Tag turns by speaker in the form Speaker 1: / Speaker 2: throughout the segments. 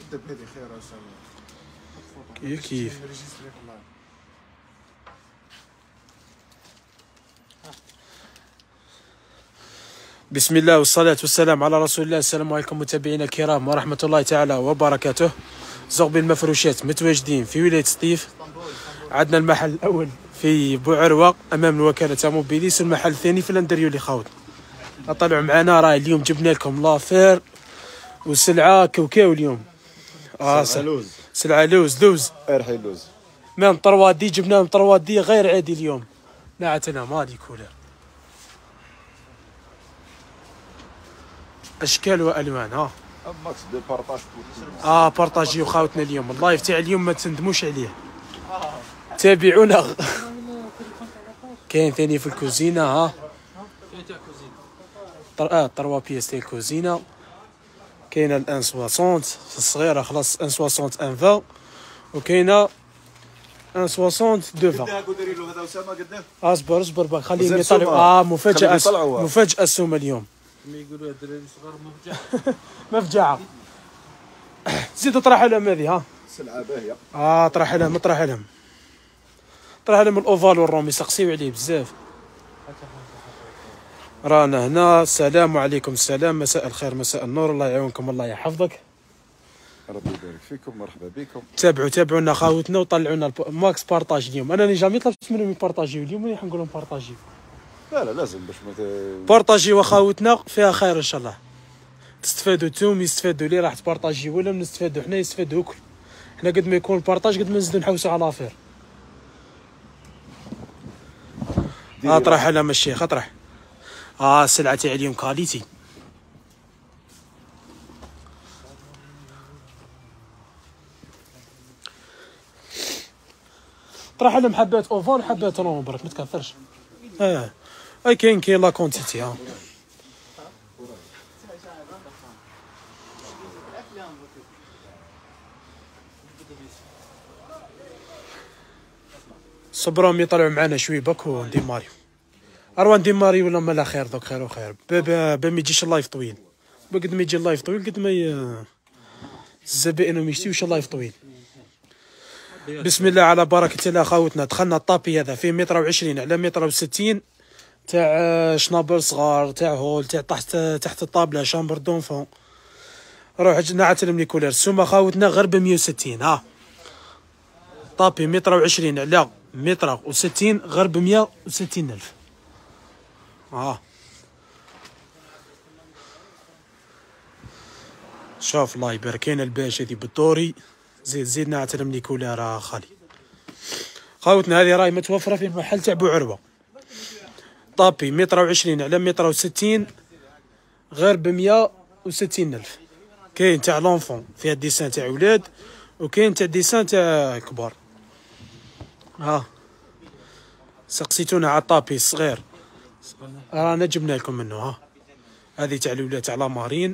Speaker 1: دابا هذه خير ان شاء الله.
Speaker 2: كيف بسم الله والصلاة والسلام على رسول الله. السلام عليكم متابعينا الكرام ورحمة الله تعالى وبركاته. زغبي المفروشات متواجدين في ولاية سطيف. عندنا المحل الأول في بوعروة أمام الوكالة تاع موبيليس، المحل الثاني في الاندريولي خاوت. طلعوا معنا راه اليوم جبنا لكم لافير وسلعة كاوكاو اليوم.
Speaker 1: سلعة لوز،
Speaker 2: سلعة لوز
Speaker 1: ارحي اللوز
Speaker 2: مام طروات دي، جبناهم طروات دي غير عادي اليوم. نعتنا مالي كولر اشكال والوان.
Speaker 1: ماكس دو بارطاج
Speaker 2: بارطاجيو خاوتنا اليوم. اللايف تاع اليوم ما تندموش عليه، تابعونا. كاين ثاني في الكوزينه طروا بيس تاع الكوزينه. كاينه الان 60 في الصغيره خلاص، ان 60 ان 20، وكاينه ان 60 دو 20.
Speaker 1: قدها ديري له هذا اسامه قداه.
Speaker 2: اصبر باك خليهم يطلعوا. مفاجاه السومه اليوم.
Speaker 3: يقولوا الدراري الصغار
Speaker 2: مفجعه. زيد طرح لهم هذه.
Speaker 1: سلعه باهيه.
Speaker 2: طرح لهم الاوفال والروم، يسقسيو عليه بزاف. رانا هنا. السلام عليكم. السلام، مساء الخير، مساء النور، الله يعاونكم، الله يحفظك.
Speaker 1: ربي يبارك فيكم، مرحبا بكم.
Speaker 2: تابعونا خاوتنا وطلعونا ماكس بارطاج اليوم. انا جامي طلبت منهم يبارطاجيو اليوم، راني نقول لهم بارطاجيو.
Speaker 1: لا لازم باش
Speaker 2: بارطاجيو خاوتنا، فيها خير ان شاء الله. تستفادوا نتوما، يستفادوا اللي راح تبارطاجيو، ولا نستفادوا حنا، يستفادوا الكل. حنا قد ما يكون البارطاج قد ما نزيدوا نحوسوا على لافير. اطرح على الشيخ اطرح. السلعه تاع اليوم كاليتي. طرح لهم حبات اوفال وحبات رون برك، ما تكثرش. كاين لا كونتيتي. صبرهم يطلعوا معنا شوي باك ونديماريو. اروان ديماريو ولا مالا خير دوك، خير وخير. ما يجيش اللايف طويل، قد ما يجي اللايف طويل قد ما الزبائن ما يشتيوش اللايف طويل. بسم الله على بركة الله خاوتنا. دخلنا الطابي هذا فيه 120 على 160 تاع شنابل صغار، تاع هول، تاع تحت الطابلة، شامبر دونفون. روح نعتلم لي كولير. السومة خاوتنا غير ب 160. طابي 120 على 160 غير ب 160 ألف. شوف الله يبارك. كاين الباش هذي بالدوري. زيد نعتلم لي كولير خالي. خاوتنا هذه راهي متوفرة في المحل تاع بوعروة. طابي 120 على 160 غير ب 160 ألف. كاين تاع لونفون فيها ديسان تاع ولاد، وكاين تاع ديسان تاع كبار. سقسيتونا على الطابي الصغير، رانا جبنا لكم منه. هذه تاع الولاد تاع لامارين.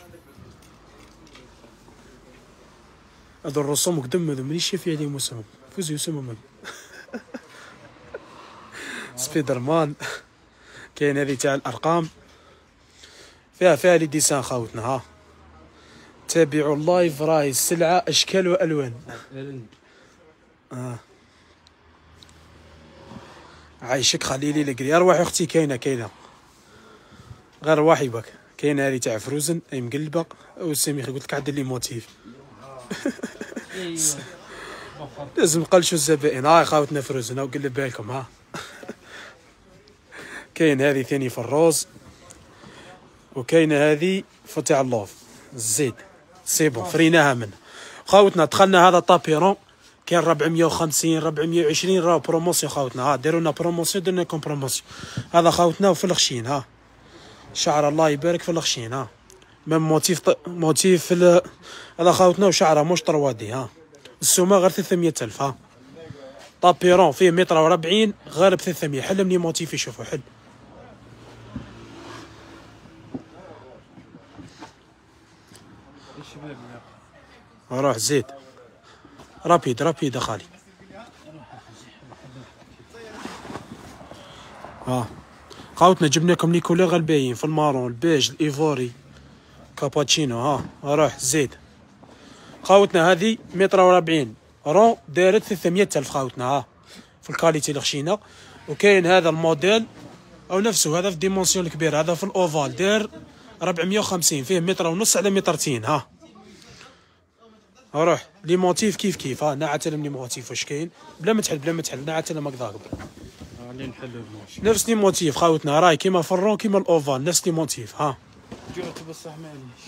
Speaker 2: هذو الرسوم قدام هذو مانيش شايف عليهم اسمهم، فوزي اسمهم سبيدر مان. كاين هذه تاع الارقام، فيها لي ديسان خاوتنا. تابعوا اللايف، راهي السلعه اشكال والوان. عايشك خليلي لقري. ارواح اختي كاينه غير واحد بك. كاينه هذه تاع فروزن اي مقلبه. وسامي قلت لك عدل لي موتيف. لازم نقلشوا الزبائن. خاوتنا فروزن وقلب بالكم. كاين هذه ثاني في الروز، وكاين هذه في تاع اللوف الزيت. سي بون فريناها من خاوتنا. دخلنا هذا طابيرون كاين 450 420 راه بروموسيون خاوتنا. ديروا لنا بروموسيون، درنا لكم بروموسيون. هذا خاوتنا وفي الخشين. شعر الله يبارك في الخشين. ميم موتيف هذا خاوتنا وشعره موش طروادي. السومه غير 300 ألف. طابيرون فيه 140 غير ب 300. حل مني موتيف يشوفوا حل. روح زيد رابيد خالي. خاوتنا جبنا لكم لي كولور غير باين في المارون، البيج، الايفوري، كاباتشينو. روح زيد خاوتنا هذه متر و40 رون دارت 300,000 خاوتنا ها في الكاليتي اللي خشينا. وكاين هذا الموديل او نفسه هذا في ديمونسيون الكبير، هذا في الاوفال دار 450 فيه متر ونص على مترتين ها. روح لي موتيف كيف ها نعتلم لي موتيف واش كاين بلا ما تحل نعتلم هكذا
Speaker 3: اللي نحلو
Speaker 2: نفس لي موتيف خاوتنا راي كيما في الرون كيما الاوفال نفس لي موتيف ها.
Speaker 3: جوعت بصح معليش.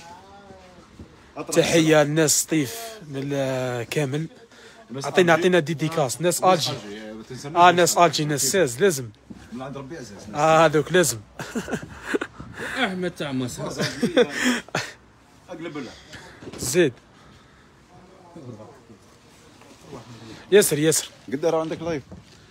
Speaker 2: تحيه للناس طيف كامل. عطينا ديديكاس ناس الجي ناس الجي ناس ساز لازم
Speaker 1: من عند ربي عزيز
Speaker 2: هذوك لازم.
Speaker 3: احمد تاع مصر
Speaker 1: اقلب له
Speaker 2: زيد ياسر
Speaker 1: قد راه عندك لايف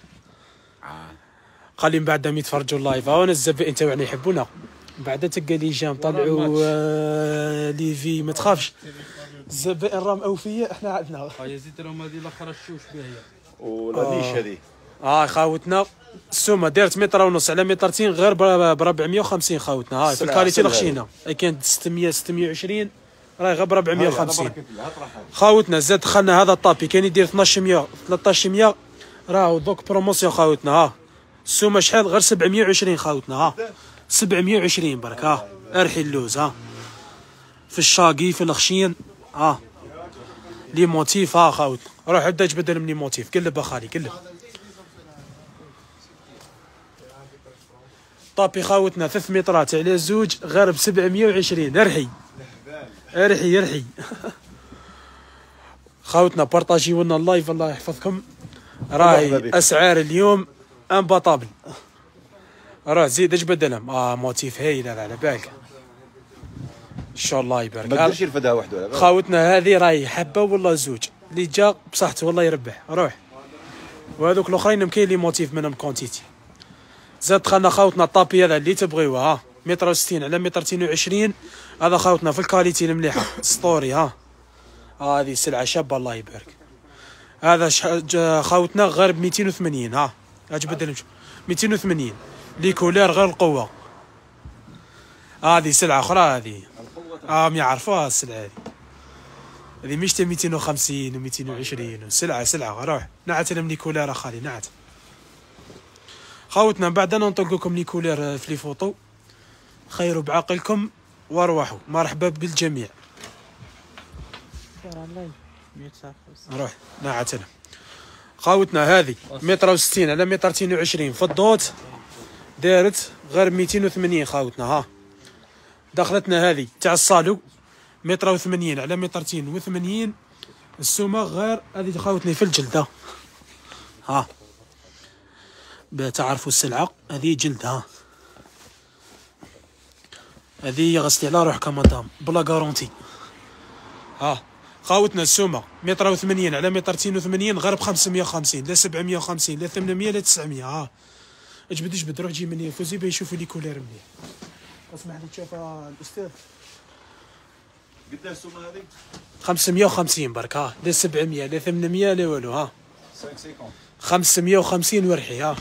Speaker 2: قال لي من بعد ما يتفرجوا اللايف انا الزبائن تاعنا يحبونا بعد تلقى لي جام طلعوا ليفي ما تخافش الزبائن راهم اوفياء احنا عندنا
Speaker 3: يزيد لهم هذه الاخرى الشوش بها هي
Speaker 1: ولا نيش هذه
Speaker 2: خاوتنا السومه دارت متر ونص على مترتين غير ب 450 خاوتنا هاي في الكاليتي اللي خشينا كانت 620 راهي غير ب 450 خاوتنا زاد دخلنا هذا الطابي كان يدير 1300 راهو دوك بروموسيون خاوتنا ها السومه شحال غير 720 خاوتنا ها 720 برك ها ارحي اللوز ها في الشاقي في الخشين ها لي موتيف ها خاوتنا روح ابدا جبدل من لي موتيف قلب اخالي قلب طابي خاوتنا 3 مترات على زوج غير ب 720 ارحي خاوتنا بارطاجيو لنا اللايف الله يحفظكم راهي اسعار اليوم امباطابل راه زيد اش بدلهم موتيف هايل هذا على بالك ان شاء الله يبارك.
Speaker 1: ما تديرش الفداء وحده
Speaker 2: خاوتنا هذه راهي حبه والله زوج اللي جا بصحته والله يربح روح. وهذوك الاخرين كاين لي موتيف منهم كونتيتي. زاد دخلنا خاوتنا الطابي هذا اللي تبغيوه ها متر و60 على متر 220 هذا خاوتنا في الكاليتي المليحه ستوري ها هذه سلعه شابه الله يبارك. هذا خاوتنا غير ب 280 ها اجبد 280 لي كولير غير القوه. هذه سلعه اخرى هذه ما يعرفوها السلعه هذه مش 250 و 220 سلعه روح نعتلم لي كولير خالي نعت خاوتنا. من بعد انا نطلقكم لي كولير في لي فوطو خيروا بعقلكم وارواحوا مرحبا بالجميع. روح نعتلم خاوتنا هذه متر و60 على متر 220 في الدوت دارت غير 280 خاوتنا ها. دخلتنا هذه تاع الصالو متر و80 على متر 280 السومه غير هذه خاوتني في الجلد ها بتعرفوا السلعه هذه جلد ها هذه غسلي على روحك مدام بلا غارونتي ها. خاوتنا السومه متر و80 على متر 280 غير ب 550 لا 750 لا 800 لا 900 ها. اجبد روح جي مني فوزي بيشوفوا لي كولير مليح. اسمح لي تشوف الاستاذ
Speaker 1: قداش السومه هذه
Speaker 2: 550 برك ها لا 700 لا 800 لا والو ها 550 ورحي ها.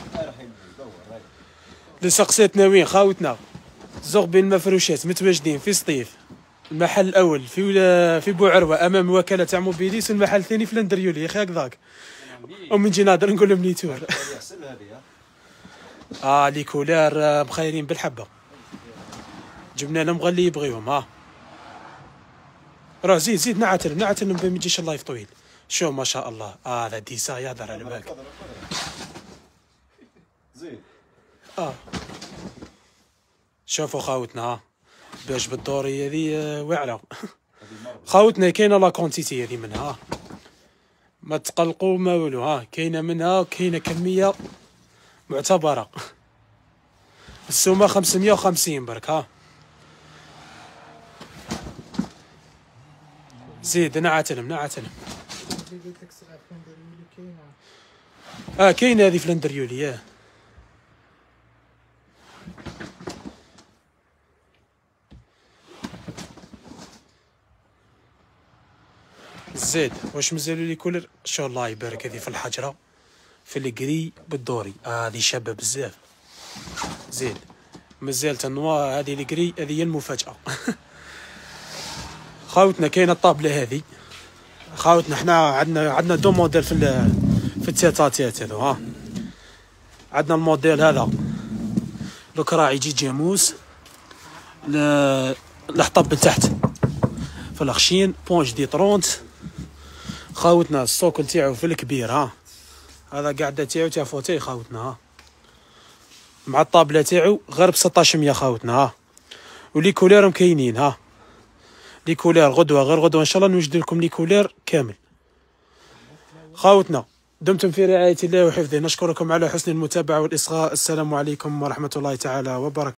Speaker 2: لسقسيتنا وين خاوتنا زوق بين المفروشات متواجدين في سطيف المحل الاول في بوعروه امام وكاله تاع موبيليس والمحل الثاني في لندريولي يا اخي هكذاك ومن جي نادر نقول لهم نيتور لي كولار مخيرين بالحبه جبنا لهم غير اللي يبغيهم ها. راه زيد نعتلم بما يجيش اللايف طويل شو ما شاء الله هذا ديسا يهدر على بالك
Speaker 1: زين
Speaker 2: شوفوا خاوتنا ها باش بالدوري هذه واعره خاوتنا كاينه لا كونتيتي هذه منها ما تقلقوا ما والو ها كاينه منها كاينه كميه معتبره السومه 550 برك ها. زيد نعتلم كاين هذه في لندريولي زيد واش مازالوا لي كولر ان شاء الله يبارك هذه في الحجره في الكري بالدوري هذه شابه بزاف. زيد مازالت النوا هذه الكري هذه هي المفاجاه. خاوتنا كاينه الطابله هذه خاوتنا حنا عندنا دو موديل في التيتاتيات هذو. ها عندنا الموديل هذا دوك راه يجي جاموس الحطب لتحت في الخشين بونج دي طرونت. خاوتنا السوكل تاعو في الكبير. ها هذا قاعده تاعو تاع فوتي خاوتنا. ها مع الطابله تاعو غير ب 1600 خاوتنا. ها ولي كوليرهم كاينين. ها لي كولير غدوه غير غدوه ان شاء الله نوجد لكم لي كولير كامل. خاوتنا دمتم في رعايه الله وحفظه. نشكركم على حسن المتابعه والاصغاء. السلام عليكم ورحمه الله تعالى وبركاته.